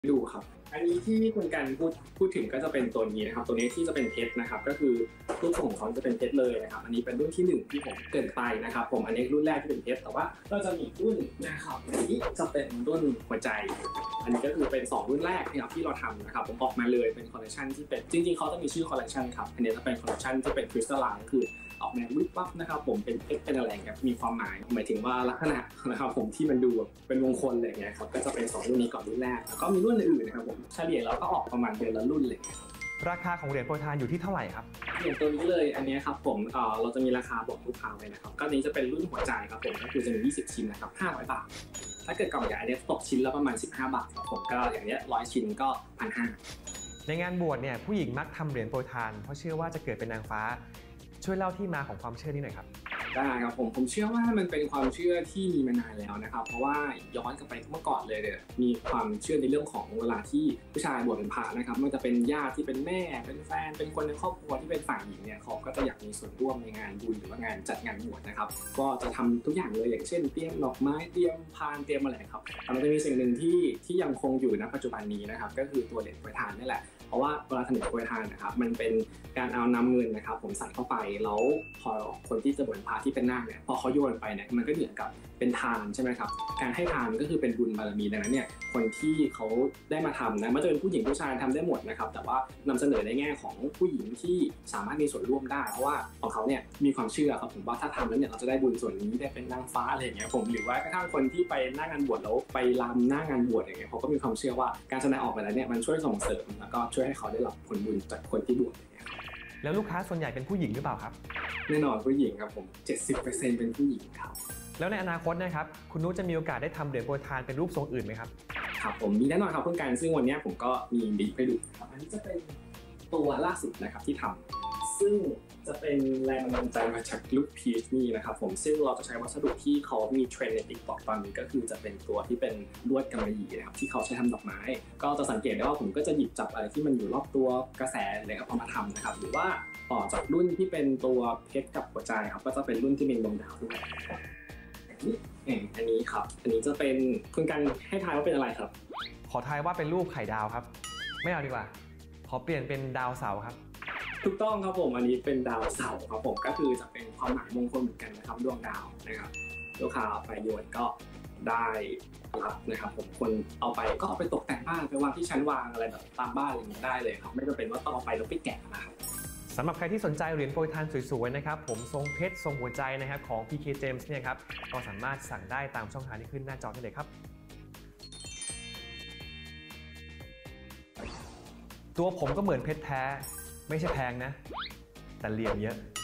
ดูครับอันนี้ที่คุณกันพูดถึงก็จะเป็นตัวนี้นะครับตัวนี้ที่จะเป็นเพชรนะครับก็คือรูปทรงของเขาจะเป็นเพชรเลยนะครับอันนี้เป็นรุ่นที่1ที่ผมเกินไปนะครับผมอันนี้รุ่นแรกที่เป็นเพชรแต่ว่าก็จะมีรุ่นนะครับอันนี้จะเป็นรุ่นหัวใจอันนี้ก็คือเป็น2รุ่นแรกนะครับที่เราทำนะครับผมออกมาเลยเป็นคอลเลคชันที่เป็นจริงๆเขาจะมีชื่อคอลเลคชันครับอันนี้จะเป็นคอลเลคชันที่เป็นคริสตัลไลน์คือออกแนววิบวับนะครับผมเป็นเพชรเป็นอะไรครับมีความหมายถึงว่าลักษณะนะครับผมที่มันดูแบบเป็นมงคลอะไรเงี้ยครับก็จะเป็น2รุ่นนี้ก่อนรุ่นแรกแล้วก็มีรุ่นอื่นนะครับผมเฉลี่ยแล้วก็ออกประมาณเดือนละรุ่นเลยครับราคาของเหรียญโปรยทานอยู่ที่เท่าไหร่ครับอย่างตัวนี้เลยอันนี้ครับผมเราจะมีราคาบอกลูกค้าไว้นะครับก็นี้จะเป็นรุ่นหัวใจครับผมก็คือจะมี20ชิ้นนะครับ500 บาทถ้าเกิดกล่องใหญ่อันนี้ตกชิ้นละประมาณ15 บาทครับผมก็อย่างนี้100ชิ้นก็1,500 ในงานบวชเนี่ยผู้หญิงมักทำเหรียญโปรยทานเพราะเชื่อว่าจะเกิดเป็นนางฟ้าช่วยเล่าที่มาของความเชื่อนี้หน่อยครับได้ครับผมเชื่อว่ามันเป็นความเชื่อที่มีมานานแล้วนะครับเพราะว่าย้อนกลับไปเมื่อก่อนเลยเนี่ยมีความเชื่อในเรื่องของเวลาที่ผู้ชายบวชเป็นพระนะครับมันจะเป็นญาติที่เป็นแม่เป็นแฟนเป็นคนในครอบครัวที่เป็นฝ่ายหญิงเนี่ยเขาก็จะอยากมีส่วนร่วมในงานบุญหรือว่างานจัดงานบวชนะครับก็จะทำทุกอย่างเลยอย่างเช่นเตรียมดอกไม้เตรียมพานเตรียมอะไรครับแต่มันจะมีสิ่งหนึ่งที่ยังคงอยู่ณปัจจุบันนี้นะครับก็คือตัวเหรียญโปรยทานนี่แหละเพราะว่าเวลาทำเหรียญโปรยทานนะครับมันเป็นการเอานำเงินนะครับผมใส่เข้าไปแล้วพอคนที่จะบวชพระที่เป็นนาคเนี่ยพอเขาโยนไปเนี่ยมันก็เหมือนกับเป็นทานใช่ไหมครับการให้ทานก็คือเป็นบุญบารมีดังนั้นเนี่ยคนที่เขาได้มาทำนะมันจะเป็นผู้หญิงผู้ชายทำได้หมดนะครับแต่ว่านำเสนอในแง่ของผู้หญิงที่สามารถมีส่วนร่วมได้เพราะว่าของเขาเนี่ยมีความเชื่อครับผมว่าถ้าทำแล้วเนี่ยเราจะได้บุญส่วนนี้ได้เป็นนางฟ้าอะไรอย่างเงี้ยผมหรือว่ากระทั่งคนที่ไปหน้างานบวชแล้วไปรำหน้างานบวชอย่างเงี้ยเขาก็มีความเชื่อว่าการแสดงออกไปแล้วเนี่ยมันช่วยส่งเสริมแล้วก็ช่วยให้เขาได้รับผลบุญจากคนที่บวชอย่างเงี้ยแล้วลูกค้าส่วนใหญ่เป็นผู้หญิงหรือเปล่าครับแน่นอนผู้หญิงครับผม70%เป็นผู้หญิงครับแล้วในอนาคตนะครับคุณนุชจะมีโอกาสได้ทำเหรียญโปรยทานเป็นรูปทรงอื่นไหมครับครับผมมีแน่นอนครับเพื่อนกันซึ่งวันนี้ผมก็มีบีบให้ดูครับอันนี้จะเป็นตัวล่าสุดนะครับที่ทำซึ่งจะเป็นแรงบันดาลใจมาจากลูกพีชนี่นะครับผมซึ่งเราจะใช้วัสดุที่เขามีเทรนด์ใน TikTok ตอนนี้ก็คือจะเป็นตัวที่เป็นลวดกำมะหยี่นะครับที่เขาใช้ทำดอกไม้ก็จะสังเกตได้ว่าผมก็จะหยิบจับอะไรที่มันอยู่รอบตัวกระแสเลยครับเอามาทำนะครับหรือว่าต่อจากรุ่นที่เป็นตัวเพชรกับหัวใจครับก็จะเป็นรุ่นที่เป็นดวงดาวด้วยอันนี้ครับอันนี้จะเป็นคุณกันให้ทายว่าเป็นอะไรครับขอทายว่าเป็นรูปไข่ดาวครับไม่เอาดีกว่าขอเปลี่ยนเป็นดาวเสาร์ครับถูกต้องครับผมอันนี้เป็นดาวเสาร์ครับผมก็คือจะเป็นความหมายมงคลเหมือนกันนะครับดวงดาวนะครับลูกค้าเอาไปโยนก็ได้รับนะครับผมคนเอาไปก็เอาไปตกแต่งบ้านไปวางที่ชั้นวางอะไรแบบตามบ้านอะไรอย่างนี้ได้เลยครับไม่จำเป็นว่าต้องเอาไปแล้วไปแกะนะครับสำหรับใครที่สนใจเหรียญโปรยทานสวยๆนะครับผมทรงเพชรทรงหัวใจนะครับของ PK James เนี่ยครับก็สามารถสั่งได้ตามช่องทางที่ขึ้นหน้าจอได้เลยครับตัวผมก็เหมือนเพชรแท้ไม่ใช่แพงนะแต่เหลี่ยมเยอะ